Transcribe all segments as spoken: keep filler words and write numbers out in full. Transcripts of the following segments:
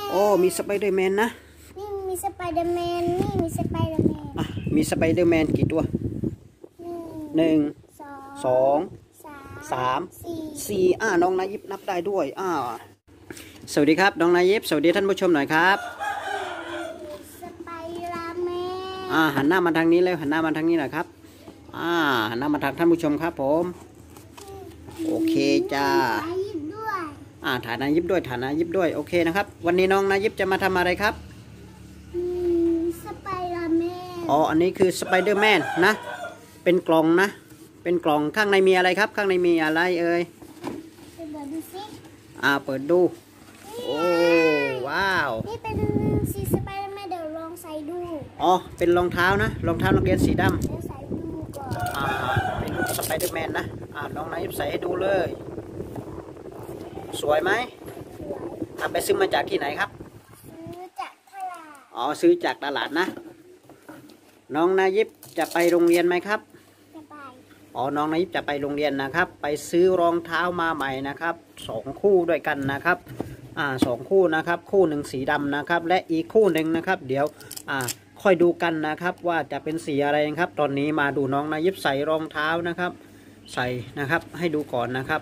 โอ้มีสไปเดอร์แมนนะนี่มีสไปเดอร์แมนนี่มีสไปเดอร์แมนอ่ะมีสไปเดอร์แมนกี่ตัวหนึ่งสองสามสี่อ่าน้องนายยิบนับได้ด้วยอ่าสวัสดีครับน้องนายยิบสวัสดีท่านผู้ชมหน่อยครับสไปเดอร์แมนอ่าหันหน้ามาทางนี้เลยหันหน้ามาทางนี้หน่อยครับอ่าหันหน้ามาทางท่านผู้ชมครับผมโอเคจ้าอ่าถ่ายนายยิบด้วยถ่ายนายยิบด้วยโอเคนะครับวันนี้น้องนายยิบจะมาทำอะไรครับสไปเดอร์แมนอ๋ออันนี้คือสไปเดอร์แมนนะเป็นกล่องนะเป็นกล่องข้างในมีอะไรครับข้างในมีอะไรเอ่ยเปิดดูสิอ่าเปิดดูโอ้ว้าวนี่เป็นสีสไปเดอร์แมนเดี๋ยวลองใส่ดูอ๋อเป็นรองเท้านะรองเท้านักเรียนสีดำเดี๋ยวใส่ดูก่อนอ่าเป็นรูปสไปเดอร์แมนนะอ่าน้องนายยิบใส่ให้ดูเลยสวยไหมอ่าไปซื้อมาจากที่ไหนครับซื้อจากตลาดอ๋อซื้อจากตลาดนะน้องนายยิบจะไปโรงเรียนไหมครับจะไปอ๋อน้องนายยิบจะไปโรงเรียนนะครับไปซื้อรองเท้ามาใหม่นะครับสองคู่ด้วยกันนะครับอ่าสองคู่นะครับคู่หนึ่งสีดำนะครับและอีกคู่หนึ่งนะครับเดี๋ยวอ่าค่อยดูกันนะครับว่าจะเป็นสีอะไรครับตอนนี้มาดูน้องนายยิบใส่รองเท้านะครับใส่นะครับให้ดูก่อนนะครับ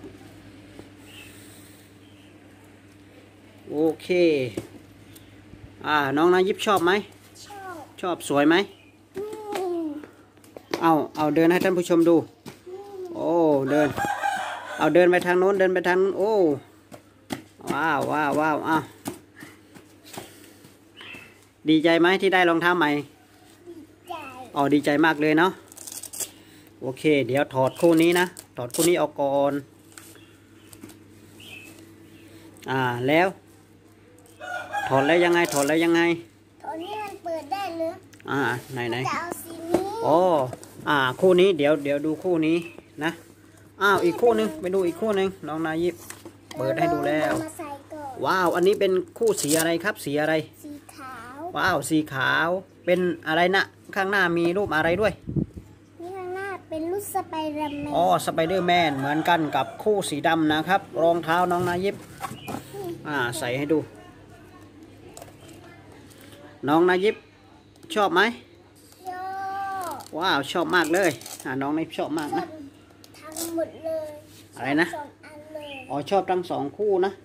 โอเคอ่าน้องนายยิบชอบไหมชอบชอบสวยไหมเอาเอาเดินให้ท่านผู้ชมดูโอ้เดินเอาเดินไปทางโน้นเดินไปทางโน้นโอ้ว้าวว้าวว้าวอ้าวดีใจไหมที่ได้รองเท้าใหม่ดีใจอ๋อดีใจมากเลยเนาะโอเคเดี๋ยวถอดคู่นี้นะถอดคู่นี้ออกก่อนอ่าแล้วถอดแล้วยังไงถอดแล้วยังไงตอนนี้มันเปิดได้หรืออ่าไหนไหนจะเอาสีนี้อ๋ออ่าคู่นี้เดี๋ยวเดี๋ยวดูคู่นี้นะอ้าวอีกคู่หนึ่งไปดูอีกคู่หนึ่งน้องนายยิบเปิดให้ดูแล้วว้าวอันนี้เป็นคู่สีอะไรครับสีอะไรสีขาวว้าวสีขาวเป็นอะไรนะข้างหน้ามีรูปอะไรด้วยนี่ข้างหน้าเป็นรูปสไปเดอร์แมนอ๋อสไปเดอร์แมนเหมือนกันกับคู่สีดำนะครับรองเท้าน้องนายยิบอ่าใส่ให้ดูน้องนายยิบชอบไหมชอบว้าวชอบมากเลยอ่าน้องนายชอบมากนะทั้งหมดเลยอะไรนะสองอันเลยอ๋อชอบทั้งสองคู่นะ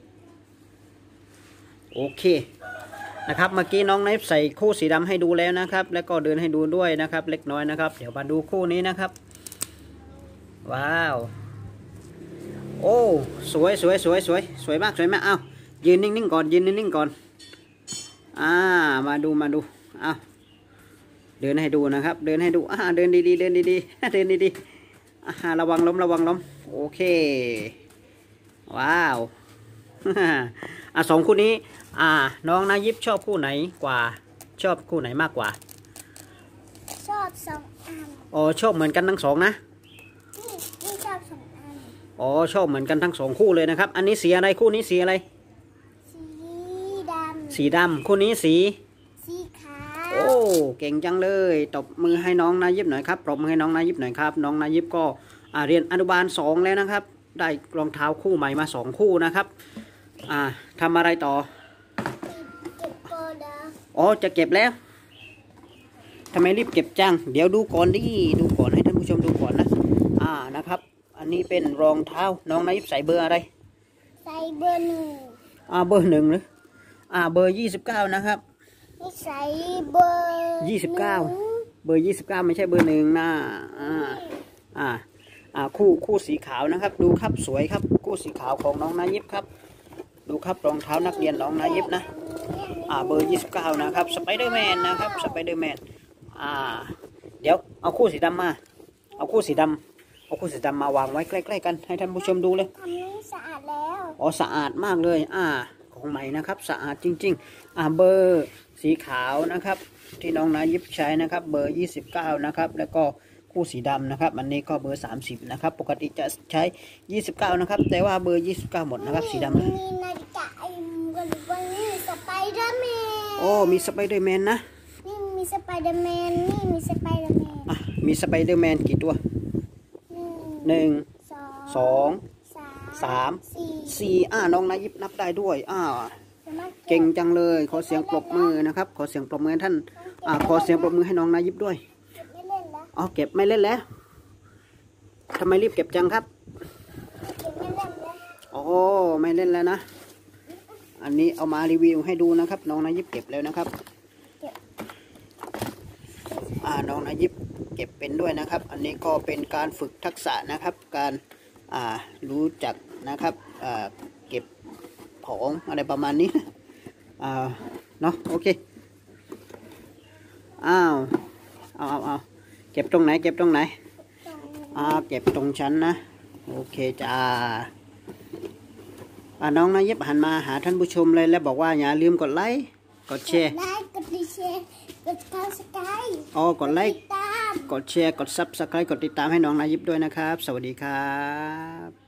โอเคนะครับเมื่อกี้น้องนายใส่คู่สีดำให้ดูแล้วนะครับแล้วก็เดินให้ดูด้วยนะครับเล็กน้อยนะครับเดี๋ยวมาดูคู่นี้นะครับว้าวโอ้สวยสวยสวยสวยสวยมากสวยมากอ้าวยืนนิ่งๆก่อนยืนนิ่งๆก่อนอ่ามาดูมาดูอ้าวเดินให้ดูนะครับเดินให้ดูอ่าเดินดีๆเดินดีๆเดินดีๆอ่าระวังล้มระวังล้มโอเคว้าวอ่าสองคู่นี้อ่าน้องนายยิบชอบคู่ไหนกว่าชอบคู่ไหนมากกว่าชอบสองอันอ๋อชอบเหมือนกันทั้งสองนะนี่นี่ชอบสองอันอ๋อชอบเหมือนกันทั้งสองคู่เลยนะครับอันนี้สีอะไรคู่นี้สีอะไรสีดำสีดำคู่นี้สีสีขาวโอ้เก่งจังเลยตบมือให้น้องนายยิบหน่อยครับปรบมือให้น้องนายยิบหน่อยครับน้องนายยิบก็อ่าเรียนอนุบาลสองแล้วนะครับได้รองเท้าคู่ใหม่มาสองคู่นะครับอ่าทำอะไรต่อเก็บก่อนนะอ๋อจะเก็บแล้วทำไมรีบเก็บจังเดี๋ยวดูก่อนดิดูก่อนให้ท่านผู้ชมดูก่อนนะอ่านะครับอันนี้เป็นรองเท้าน้องนายยิบใส่เบอร์อะไรใส่เบอร์หนึ่งอ่าเบอร์หนึ่งหรืออ่าเบอร์ยี่สิบเก้านะครับนี่ใส่เบอร์ยี่สิบเก้าเบอร์ยี่สิบเก้าไม่ใช่เบอร์หนึ่งนะอ่าอ่าอ่าคู่คู่สีขาวนะครับดูครับสวยครับคู่สีขาวของน้องนายยิบครับดูครับรองเท้านักเรียนน้องนายยิบนะอ่าเบอร์ยี่สิบเก้านะครับสไปเดอร์แมนนะครับสไปเดอร์แมนอ่าเดี๋ยวเอาคู่สีดำมาเอาคู่สีดำเอาคู่สีดำมาวางไว้ใกล้ๆกันให้ท่านผู้ชมดูเลยทำนี้สะอาดแล้วอ๋อสะอาดมากเลยอ่าของใหม่นะครับสะอาดจริงๆอ่าเบอร์สีขาวนะครับที่น้องนายยิบใช้นะครับเบอร์ยี่สิบเก้านะครับแล้วก็คู่สีดำนะครับอันนี้ก็เบอร์สามสิบนะครับปกติจะใช้ยี่สิบเก้านะครับแต่ว่าเบอร์ยี่สิบเก้าหมดนะครับสีดำเลยมีนาฬิกาไอ้กันวันนี้สไปเดอร์แมนโอ้มีสไปเดอร์แมนนะนี่มีสไปเดอร์แมนนี่มีสไปเดอร์แมนอ่ะมีสไปเดอร์แมนกี่ตัวหนึ่งสองสามสี่อ่าน้องนายยิบนับได้ด้วยอ่าจะมาเก่งจังเลยขอเสียงปรบมือนะครับขอเสียงปรบมือให้ท่านอ่าขอเสียงปรบมือให้น้องนายิบด้วยเก็บไม่เล่นแล้วอ๋อเก็บไม่เล่นแล้วทำไมรีบเก็บจังครับเก็บไม่เล่นแล้วโอ้ไม่เล่นแล้วนะอันนี้เอามารีวิวให้ดูนะครับน้องนายิบเก็บแล้วนะครับอ่าน้องนายิบเก็บเป็นด้วยนะครับ อันนี้ก็เป็นการฝึกทักษะนะครับ การอ่ารู้จักนะครับอ่าเก็บของอะไรประมาณนี้อ่าเนาะโอเคอ้าวเอาเอาเอาเก็บตรงไหนเก็บตรงไหนอ่าเก็บตรงชั้นนะโอเคจ้าอ่าน้องนายิบหันมาหาท่านผู้ชมเลยแล้วบอกว่าอย่าลืมกดไลค์กดแชร์ไลค์กดดีแชร์กดซับสไครต์อ๋อกดไลค์ตามกดแชร์ กด ซับสไครบ์ กดติดตามให้น้องนายิบด้วยนะครับ สวัสดีครับ